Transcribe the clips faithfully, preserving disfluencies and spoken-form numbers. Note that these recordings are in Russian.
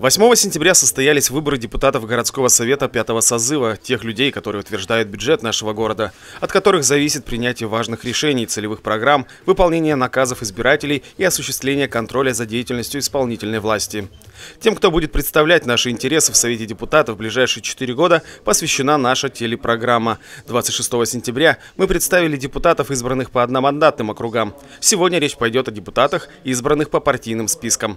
восьмого сентября состоялись выборы депутатов городского совета пятого созыва, тех людей, которые утверждают бюджет нашего города, от которых зависит принятие важных решений, целевых программ, выполнение наказов избирателей и осуществление контроля за деятельностью исполнительной власти. Тем, кто будет представлять наши интересы в Совете депутатов в ближайшие четыре года, посвящена наша телепрограмма. двадцать шестого сентября мы представили депутатов, избранных по одномандатным округам. Сегодня речь пойдет о депутатах, избранных по партийным спискам.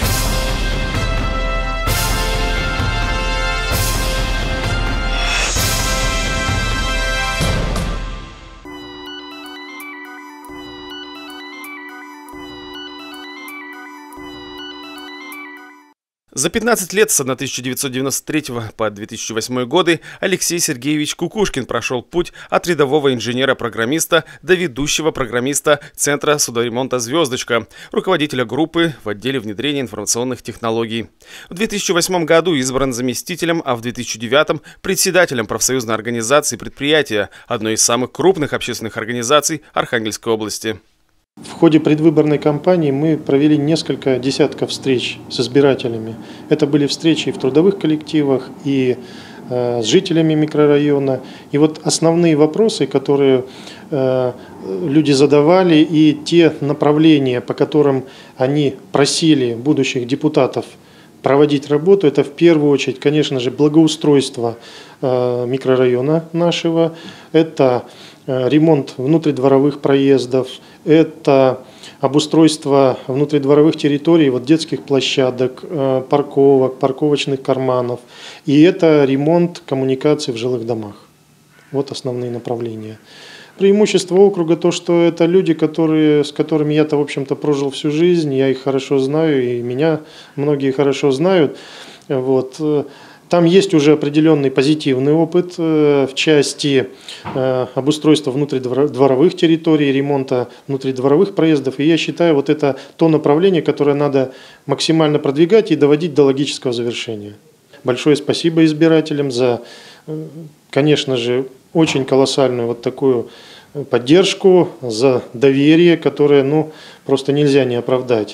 За пятнадцать лет с тысяча девятьсот девяносто третьего по две тысячи восьмой годы Алексей Сергеевич Кукушкин прошел путь от рядового инженера-программиста до ведущего программиста Центра судоремонта «Звездочка», руководителя группы в отделе внедрения информационных технологий. В две тысячи восьмом году избран заместителем, а в две тысячи девятом председателем профсоюзной организации предприятия, одной из самых крупных общественных организаций Архангельской области. В ходе предвыборной кампании мы провели несколько десятков встреч с избирателями. Это были встречи и в трудовых коллективах, и э, с жителями микрорайона. И вот основные вопросы, которые э, люди задавали, и те направления, по которым они просили будущих депутатов проводить работу, это в первую очередь, конечно же, благоустройство э, микрорайона нашего, это э, ремонт внутридворовых проездов, это обустройство внутридворовых территорий, вот детских площадок, э, парковок, парковочных карманов, и это ремонт коммуникаций в жилых домах. Вот основные направления. Преимущество округа то, что это люди, которые, с которыми я-то, в общем-то, прожил всю жизнь, я их хорошо знаю, и меня многие хорошо знают. Вот. Там есть уже определенный позитивный опыт в части обустройства внутридворовых территорий, ремонта внутридворовых проездов. И я считаю, вот это то направление, которое надо максимально продвигать и доводить до логического завершения. Большое спасибо избирателям за, конечно же, очень колоссальную вот такую поддержку, за доверие, которое, ну, просто нельзя не оправдать.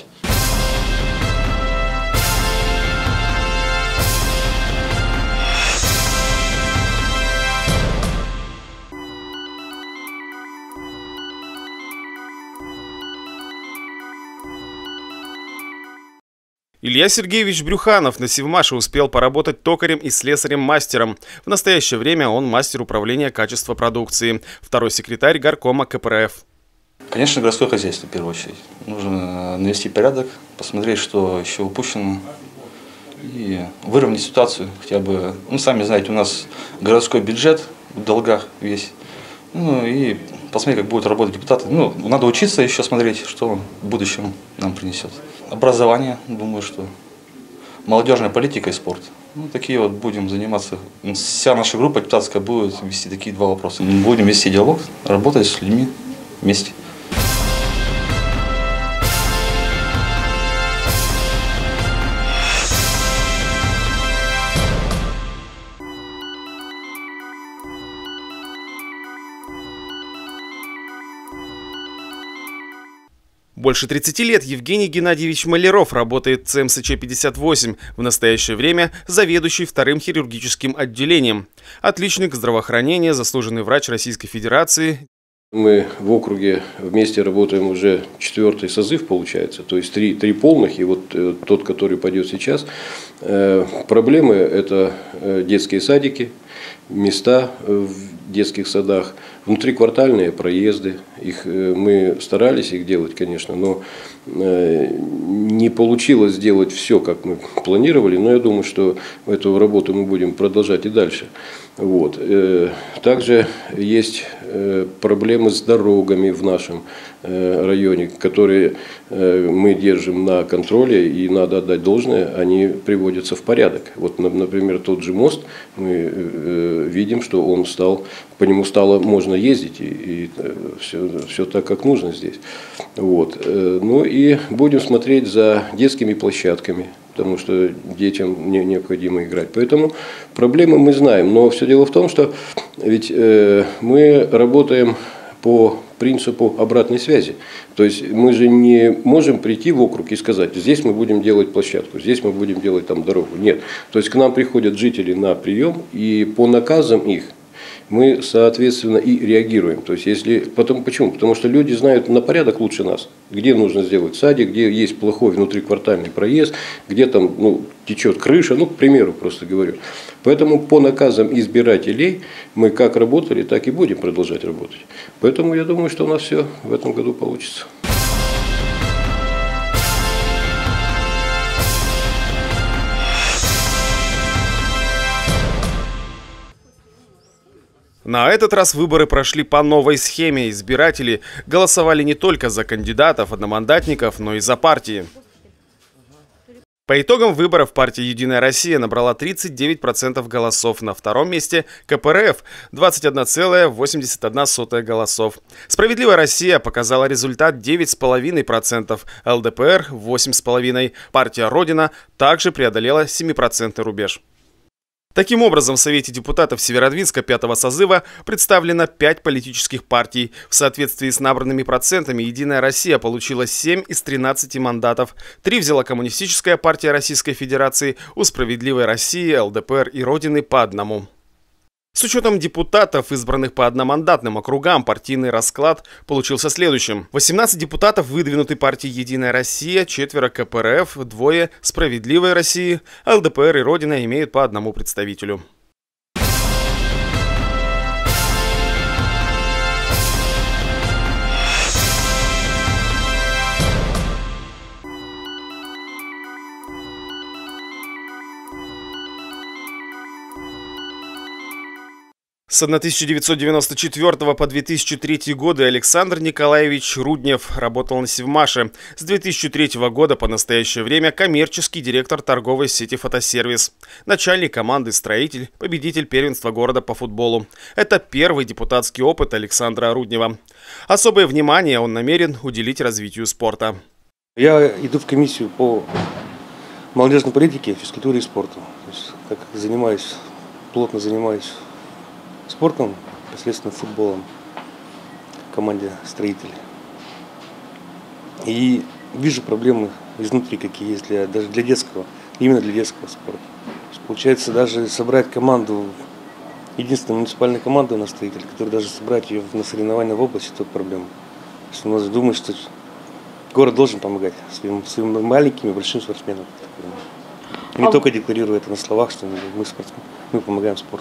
Илья Сергеевич Брюханов на Севмаше успел поработать токарем и слесарем-мастером. В настоящее время он мастер управления качества продукции, второй секретарь горкома ка пэ эр эф. Конечно, городское хозяйство в первую очередь. Нужно навести порядок, посмотреть, что еще упущено, и выровнять ситуацию хотя бы. Ну, сами знаете, у нас городской бюджет в долгах весь. Ну и посмотреть, как будут работать депутаты. Ну, надо учиться еще смотреть, что он в будущем нам принесет. Образование, думаю, что молодежная политика и спорт. Ну, такие вот будем заниматься. Вся наша группа депутатская будет вести такие два вопроса. Будем вести диалог, работать с людьми вместе. Больше тридцати лет Евгений Геннадьевич Маляров работает в цэ эм эс че пятьдесят восемь, в настоящее время заведующий вторым хирургическим отделением. Отличник здравоохранения, заслуженный врач Российской Федерации. Мы в округе вместе работаем уже четвертый созыв, получается, то есть три, три полных, и вот э, тот, который пойдет сейчас. Э, проблемы – это э, детские садики, места в детских садах, внутриквартальные проезды. Их э, мы старались их делать, конечно, но э, не получилось сделать все, как мы планировали, но я думаю, что эту работу мы будем продолжать и дальше. Вот. Э, также есть э, проблемы с дорогами в нашем э, районе, которые э, мы держим на контроле, и надо отдать должное, они приводятся в порядок. Вот, например, тот же мост, мы э, видим, что он стал, по нему стало можно ездить, и, и все, все так, как нужно здесь. Вот. Э, ну и будем смотреть за детскими площадками, потому что детям не, необходимо играть. Поэтому проблемы мы знаем, но все дело в том, что ведь э, мы работаем по принципу обратной связи. То есть мы же не можем прийти в округ и сказать, здесь мы будем делать площадку, здесь мы будем делать там дорогу. Нет. То есть к нам приходят жители на прием, и по наказам их мы, соответственно, и реагируем. То есть, если, потому, почему? Потому что люди знают на порядок лучше нас, где нужно сделать садик, где есть плохой внутриквартальный проезд, где там ну, течет крыша, ну, к примеру, просто говорю. Поэтому по наказам избирателей мы как работали, так и будем продолжать работать. Поэтому я думаю, что у нас все в этом году получится. На этот раз выборы прошли по новой схеме. Избиратели голосовали не только за кандидатов, одномандатников, но и за партии. По итогам выборов партия «Единая Россия» набрала тридцать девять процентов голосов. На втором месте ка пэ эр эф – двадцать одна целая восемьдесят одна сотая голосов. «Справедливая Россия» показала результат девять целых пять десятых процента, эл дэ пэ эр – восемь целых пять десятых процента. Партия «Родина» также преодолела семипроцентный рубеж. Таким образом, в Совете депутатов Северодвинска пятого созыва представлено пять политических партий. В соответствии с набранными процентами «Единая Россия» получила семь из тринадцати мандатов. Три взяла Коммунистическая партия Российской Федерации, у «Справедливой России», эл дэ пэ эр и «Родины» по одному. С учетом депутатов, избранных по одномандатным округам, партийный расклад получился следующим. восемнадцать депутатов выдвинуты партией «Единая Россия», четверо ка пэ эр эф, двое «Справедливой России», эл дэ пэ эр и «Родина» имеют по одному представителю. С тысяча девятьсот девяносто четвёртого по две тысячи третий годы Александр Николаевич Руднев работал на Севмаше. С две тысячи третьего года по настоящее время коммерческий директор торговой сети «Фотосервис». Начальник команды «Строитель», победитель первенства города по футболу. Это первый депутатский опыт Александра Руднева. Особое внимание он намерен уделить развитию спорта. Я иду в комиссию по молодежной политике, физкультуре и спорту. То есть, как занимаюсь, плотно занимаюсь спортом, непосредственно футболом в команде «Строители». И вижу проблемы изнутри, какие есть для, даже для детского, именно для детского спорта. Получается, даже собрать команду, единственную муниципальную команду у нас «Строители», которую даже собрать ее на соревнования в области, это проблема. То есть, надо думать, что город должен помогать своим, своим маленьким и большим спортсменам. Не а... только декларируя это на словах, что мы, спортсмен, мы помогаем спорту.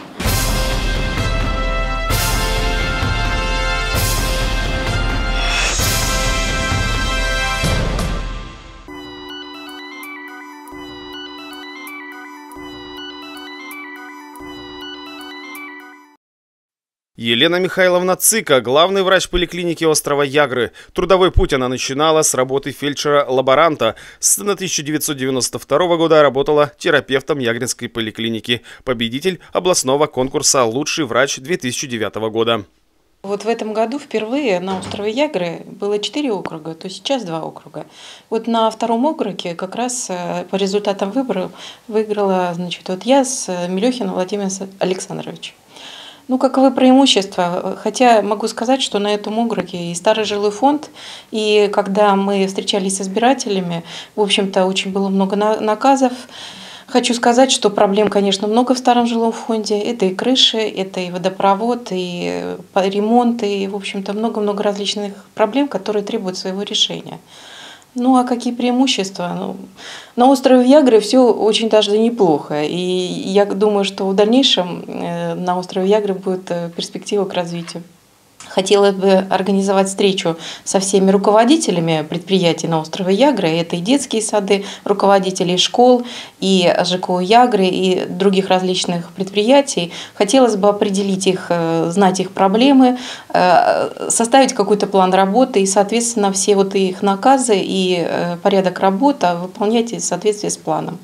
Елена Михайловна Цыка, главный врач поликлиники острова Ягры. Трудовой путь она начинала с работы фельдшера-лаборанта. С тысяча девятьсот девяносто второго года работала терапевтом Ягринской поликлиники. Победитель областного конкурса «Лучший врач» две тысячи девятого года. Вот в этом году впервые на острове Ягры было четыре округа, то сейчас два округа. Вот на втором округе как раз по результатам выборов выиграла, значит, вот я с Мелехиным Владимиром Александровичем. Ну, каковы преимущества? Хотя могу сказать, что на этом округе и старый жилой фонд, и когда мы встречались с избирателями, в общем-то, очень было много наказов. Хочу сказать, что проблем, конечно, много в старом жилом фонде. Это и крыши, это и водопровод, и ремонт, и, в общем-то, много-много различных проблем, которые требуют своего решения. Ну, а какие преимущества? Ну, на острове Ягры все очень даже неплохо. И я думаю, что в дальнейшем на острове Ягры будет перспектива к развитию. Хотелось бы организовать встречу со всеми руководителями предприятий на острове Ягры. Это и детские сады, руководители школ, и жэ ка о Ягры, и других различных предприятий. Хотелось бы определить их, знать их проблемы, составить какой-то план работы и, соответственно, все вот их наказы и порядок работы выполнять в соответствии с планом.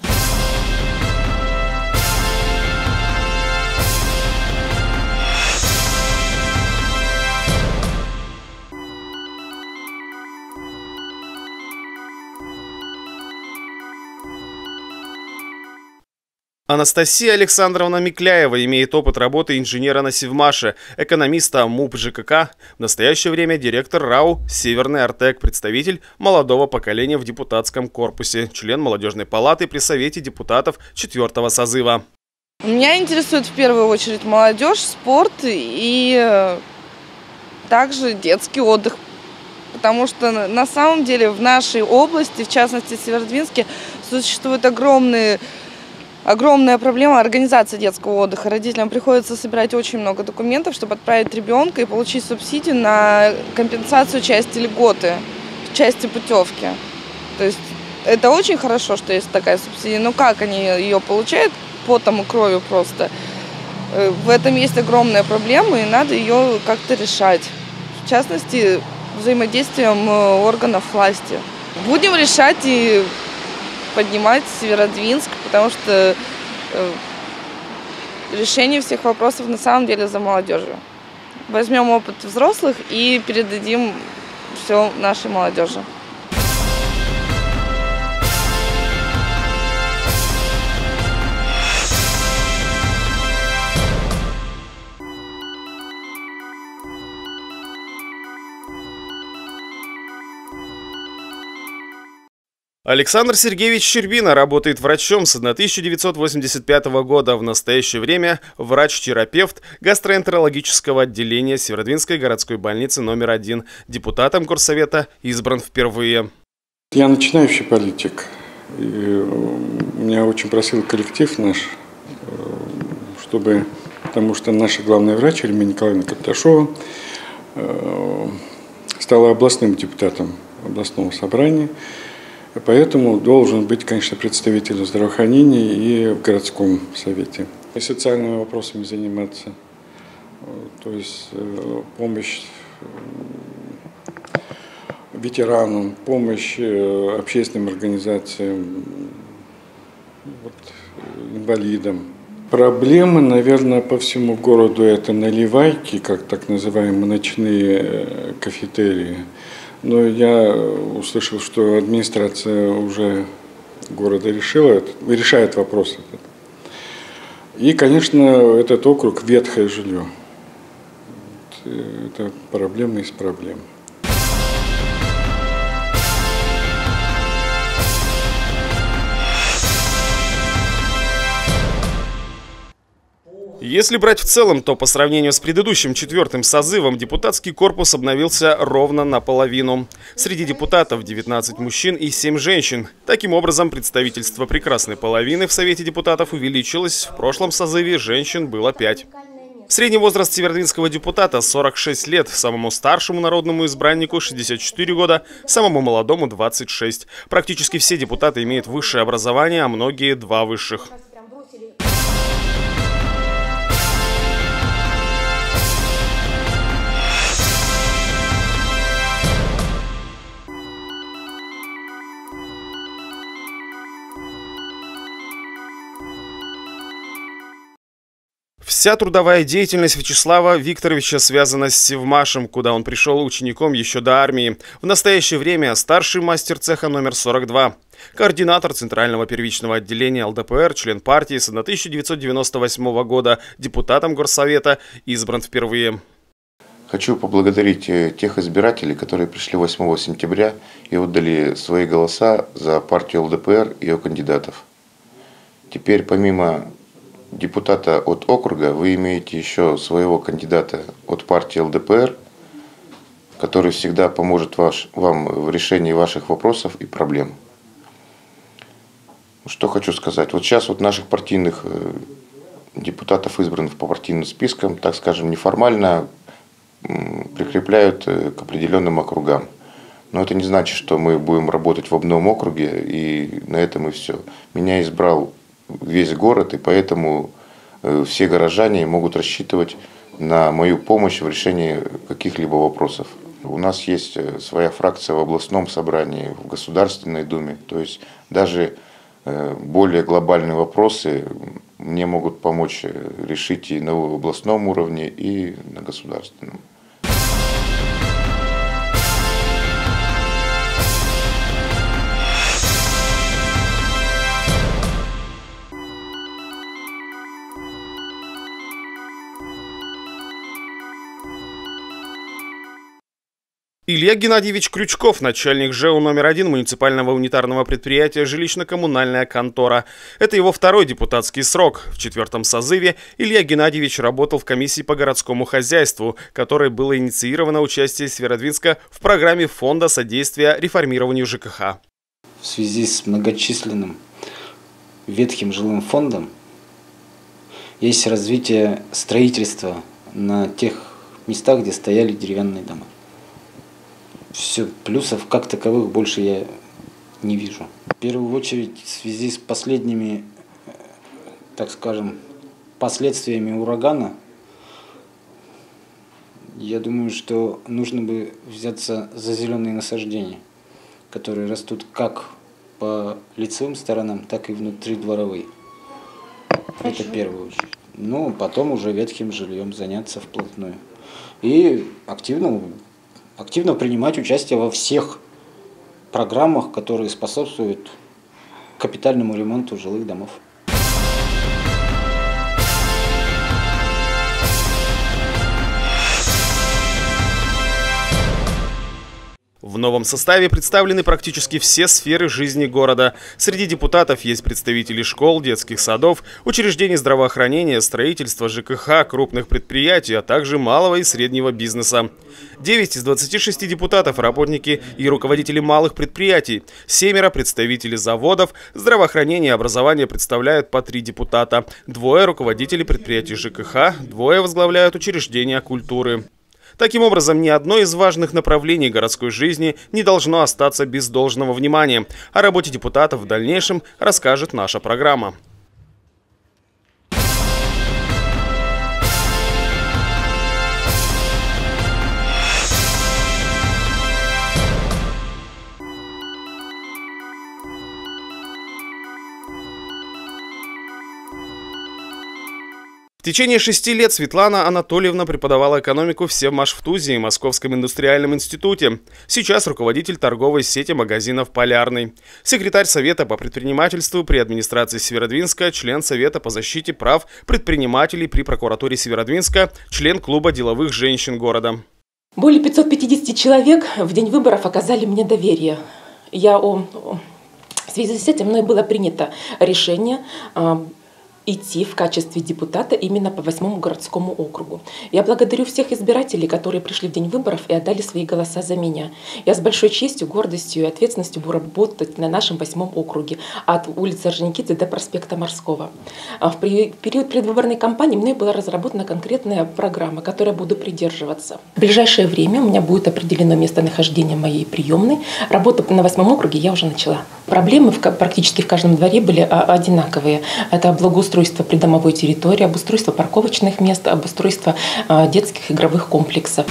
Анастасия Александровна Микляева имеет опыт работы инженера на Севмаше, экономиста МУП ЖКК, в настоящее время директор РАО «Северный Артек», представитель молодого поколения в депутатском корпусе, член молодежной палаты при Совете депутатов четвертого созыва. Меня интересует в первую очередь молодежь, спорт и также детский отдых. Потому что на самом деле в нашей области, в частности в Северодвинске, существует огромные Огромная проблема организации детского отдыха. Родителям приходится собирать очень много документов, чтобы отправить ребенка и получить субсидию на компенсацию части льготы, части путевки. То есть это очень хорошо, что есть такая субсидия, но как они ее получают? Потом и кровью просто. В этом есть огромная проблема, и надо ее как-то решать. В частности, взаимодействием органов власти. Будем решать и поднимать Северодвинск, потому что э, решение всех вопросов на самом деле за молодежью. Возьмем опыт взрослых и передадим все нашей молодежи. Александр Сергеевич Щербина работает врачом с тысяча девятьсот восемьдесят пятого года. В настоящее время врач-терапевт гастроэнтерологического отделения Северодвинской городской больницы номер один. Депутатом горсовета избран впервые. Я начинающий политик. И меня очень просил коллектив наш, чтобы, потому что наша главная врач Ильма Николаевна Карташова стала областным депутатом областного собрания. Поэтому должен быть, конечно, представитель здравоохранения и в городском совете. И социальными вопросами заниматься, то есть помощь ветеранам, помощь общественным организациям, вот, инвалидам. Проблемы, наверное, по всему городу — это наливайки, как так называемые ночные кафетерии. Но я услышал, что администрация уже города решила это, решает вопрос этот. И, конечно, этот округ — ветхое жилье. Это проблема из проблем. Если брать в целом, то по сравнению с предыдущим четвертым созывом депутатский корпус обновился ровно наполовину. Среди депутатов девятнадцать мужчин и семь женщин. Таким образом, представительство прекрасной половины в Совете депутатов увеличилось. В прошлом созыве женщин было пять. Средний возраст северодвинского депутата – сорок шесть лет, самому старшему народному избраннику – шестьдесят четыре года, самому молодому – двадцать шесть. Практически все депутаты имеют высшее образование, а многие – два высших. Вся трудовая деятельность Вячеслава Викторовича связана с Севмашем, куда он пришел учеником еще до армии. В настоящее время старший мастер цеха номер сорок два. Координатор Центрального первичного отделения ЛДПР, член партии с тысяча девятьсот девяносто восьмого года, депутатом горсовета, избран впервые. Хочу поблагодарить тех избирателей, которые пришли восьмого сентября и отдали свои голоса за партию ЛДПР и ее кандидатов. Теперь помимо депутата от округа вы имеете еще своего кандидата от партии ЛДПР, который всегда поможет ваш, вам в решении ваших вопросов и проблем. Что хочу сказать. Вот сейчас вот наших партийных депутатов, избранных по партийным спискам, так скажем, неформально прикрепляют к определенным округам. Но это не значит, что мы будем работать в одном округе, и на этом и все. Меня избрал весь город, и поэтому все горожане могут рассчитывать на мою помощь в решении каких-либо вопросов. У нас есть своя фракция в областном собрании, в Государственной Думе. То есть даже более глобальные вопросы мне могут помочь решить и на областном уровне, и на государственном. Илья Геннадьевич Крючков, начальник ЖЭУ номер один муниципального унитарного предприятия «Жилищно-коммунальная контора». Это его второй депутатский срок. В четвертом созыве Илья Геннадьевич работал в комиссии по городскому хозяйству, которой было инициировано участие Северодвинска в программе Фонда содействия реформированию ЖКХ. В связи с многочисленным ветхим жилым фондом есть развитие строительства на тех местах, где стояли деревянные дома. Все, плюсов как таковых больше я не вижу. В первую очередь в связи с последними, так скажем, последствиями урагана, я думаю, что нужно бы взяться за зеленые насаждения, которые растут как по лицевым сторонам, так и внутридворовые. Это в первую очередь. Ну, потом уже ветхим жильем заняться вплотную. И активно активно принимать участие во всех программах, которые способствуют капитальному ремонту жилых домов. В новом составе представлены практически все сферы жизни города. Среди депутатов есть представители школ, детских садов, учреждений здравоохранения, строительства, ЖКХ, крупных предприятий, а также малого и среднего бизнеса. девять из двадцати шести депутатов – работники и руководители малых предприятий. Семеро – представители заводов. Здравоохранение и образование представляют по три депутата. Двое – руководители предприятий ЖКХ, двое возглавляют учреждения культуры. Таким образом, ни одно из важных направлений городской жизни не должно остаться без должного внимания. О работе депутатов в дальнейшем расскажет наша программа. В течение шести лет Светлана Анатольевна преподавала экономику в Севмашфтузе и Московском индустриальном институте. Сейчас руководитель торговой сети магазинов «Полярный». Секретарь Совета по предпринимательству при администрации Северодвинска, член Совета по защите прав предпринимателей при прокуратуре Северодвинска, член клуба деловых женщин города. Более пятисот пятидесяти человек в день выборов оказали мне доверие. Я о... В связи с этим мной было принято решение идти в качестве депутата именно по восьмому городскому округу. Я благодарю всех избирателей, которые пришли в день выборов и отдали свои голоса за меня. Я с большой честью, гордостью и ответственностью буду работать на нашем восьмом округе от улицы Орджоникидзе до проспекта Морского. В период предвыборной кампании мной была разработана конкретная программа, которой буду придерживаться. В ближайшее время у меня будет определено местонахождение моей приемной. Работу на восьмом округе я уже начала. Проблемы практически в каждом дворе были одинаковые. Это благоустройство придомовой территории, обустройство парковочных мест, обустройство детских игровых комплексов.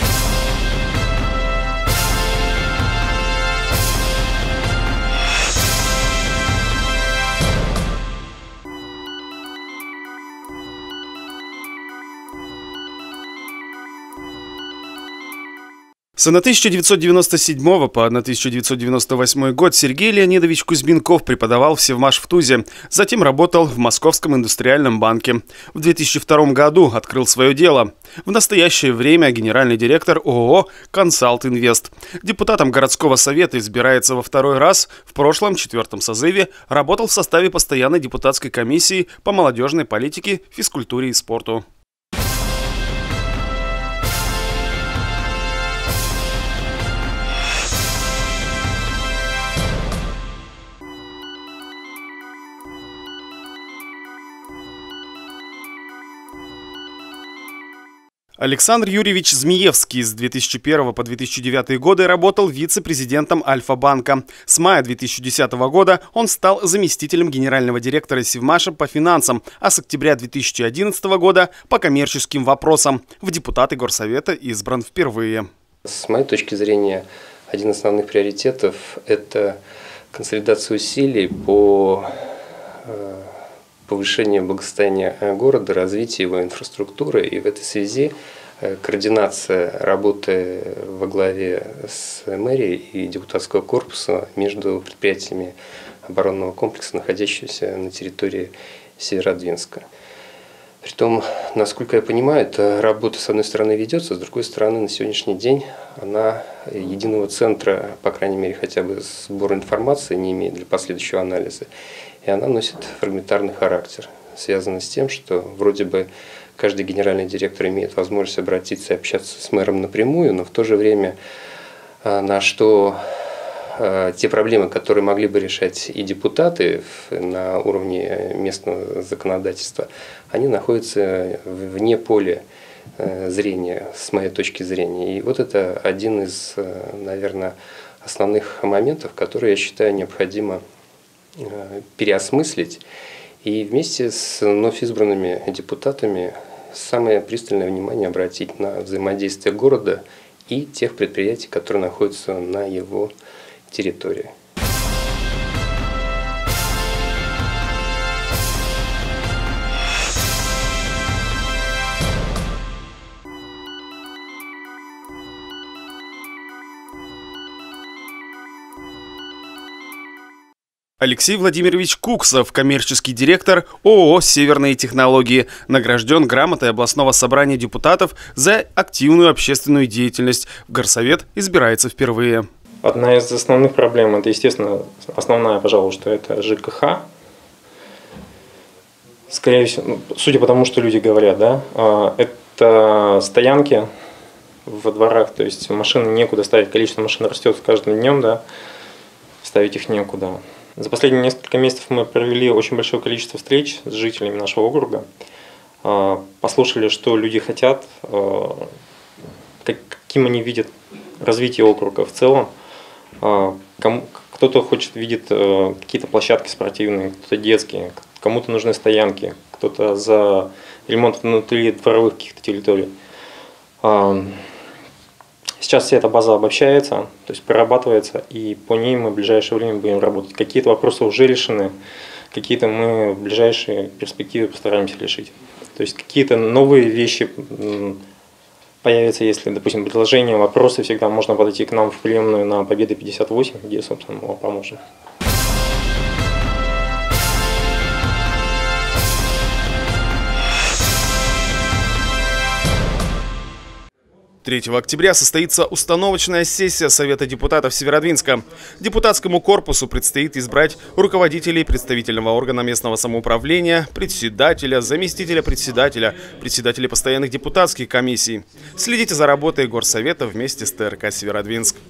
С тысяча девятьсот девяносто седьмого по тысяча девятьсот девяносто восьмой год Сергей Леонидович Кузьминков преподавал в Севмашфтузе, затем работал в Московском индустриальном банке. В две тысячи втором году открыл свое дело. В настоящее время генеральный директор ООО «Консалт Инвест». Депутатом городского совета избирается во второй раз. В прошлом, четвертом созыве, работал в составе постоянной депутатской комиссии по молодежной политике, физкультуре и спорту. Александр Юрьевич Змеевский с две тысячи первого по две тысячи девятый годы работал вице-президентом Альфа-банка. С мая две тысячи десятого года он стал заместителем генерального директора Севмаша по финансам, а с октября две тысячи одиннадцатого года по коммерческим вопросам. В депутаты Горсовета избран впервые. С моей точки зрения, один из основных приоритетов – это консолидация усилий по повышение благосостояния города, развитие его инфраструктуры. И в этой связи координация работы во главе с мэрией и депутатского корпуса между предприятиями оборонного комплекса, находящимися на территории Северодвинска. Притом, насколько я понимаю, эта работа, с одной стороны, ведется, с другой стороны, на сегодняшний день она единого центра, по крайней мере, хотя бы сбора информации не имеет для последующего анализа. И она носит фрагментарный характер, связанный с тем, что вроде бы каждый генеральный директор имеет возможность обратиться и общаться с мэром напрямую, но в то же время на что те проблемы, которые могли бы решать и депутаты на уровне местного законодательства, они находятся вне поля зрения, с моей точки зрения. И вот это один из, наверное, основных моментов, которые, я считаю, необходимо переосмыслить. И вместе с вновь избранными депутатами самое пристальное внимание обратить на взаимодействие города и тех предприятий, которые находятся на его территории. Алексей Владимирович Куксов, коммерческий директор ООО «Северные технологии», награжден грамотой областного собрания депутатов за активную общественную деятельность. В горсовет избирается впервые. Одна из основных проблем, это, естественно, основная, пожалуй, что это ЖКХ. Скорее всего, судя по тому, что люди говорят, да, это стоянки во дворах, то есть машины некуда ставить, количество машин растет с каждым днем, да, ставить их некуда. За последние несколько месяцев мы провели очень большое количество встреч с жителями нашего округа, послушали, что люди хотят, каким они видят развитие округа в целом. Кто-то хочет, видит какие-то площадки спортивные, кто-то детские, кому-то нужны стоянки, кто-то за ремонт внутри дворовых каких-то территорий. Сейчас вся эта база обобщается, то есть прорабатывается, и по ней мы в ближайшее время будем работать. Какие-то вопросы уже решены, какие-то мы в ближайшие перспективы постараемся решить. То есть какие-то новые вещи появятся, если, допустим, предложения, вопросы, всегда можно подойти к нам в приемную на Победы пятьдесят восемь, где, собственно, мы вам поможем. третьего октября состоится установочная сессия Совета депутатов Северодвинска. Депутатскому корпусу предстоит избрать руководителей представительного органа местного самоуправления, председателя, заместителя председателя, председателей постоянных депутатских комиссий. Следите за работой Горсовета вместе с ТРК Северодвинск.